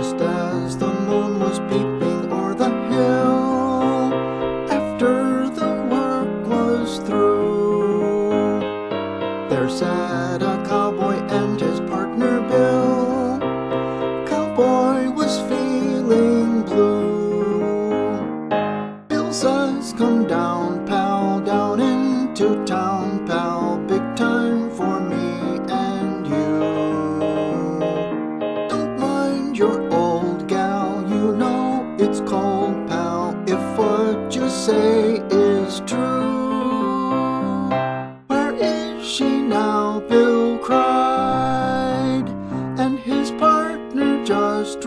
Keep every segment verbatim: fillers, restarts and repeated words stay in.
just as the moon was peeping o'er the hill, after the work was through, there sat a cowboy and his partner Bill. Cowboy was feeling blue. Bill says, "Come down, pal, down into town, pal, big time for me and you. Don't mind your old gal, you know it's cold, pal, if what you say is true." "Where is she now?" Bill cried, and his partner just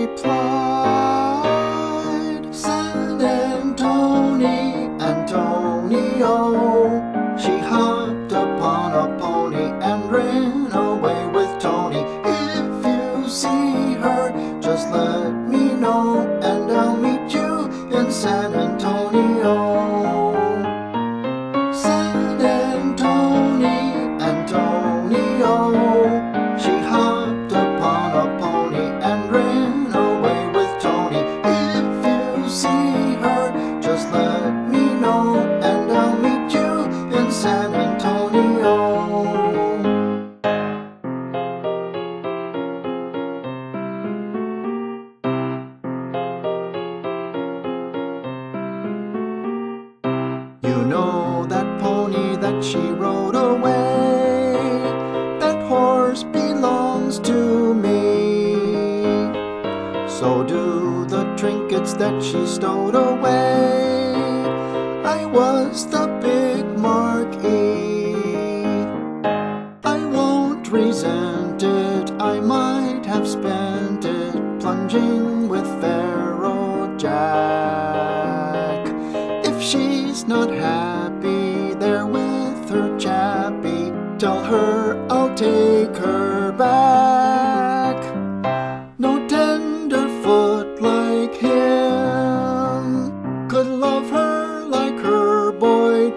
replied, "San Antoni Antonio, she hopped upon a pony and ran away with Tony. If you see her, just let me know, and I'll meet you in San Antonio." San Antoni Antonio, she hopped upon a pony and ran away with Tony. If you see her, just let me know, and I'll meet you in San Antonio. You know that pony that she rode away, that horse belongs to me. So do the trinkets that she stowed away. I was the big marquee. I won't resent it, I might have spent it plunging with Faro Jack. If she's not happy there with her chappie, tell her I'll take her back. No tenderfoot like him could love her like her boy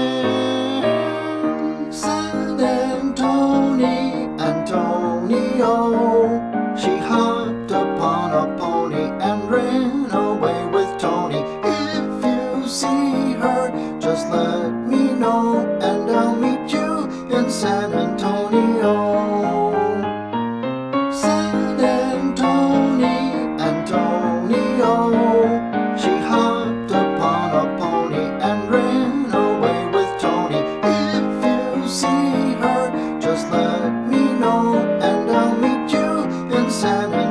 Jim. San Antoni Antonio, she hopped upon a pony and ran away with Tony. If you see her, just let me know, and I'll meet you in San Antonio. San Antoni Antonio, she hopped upon a pony and ran away with Tony. If you see her, just let me know, and I'll meet you in San Antonio.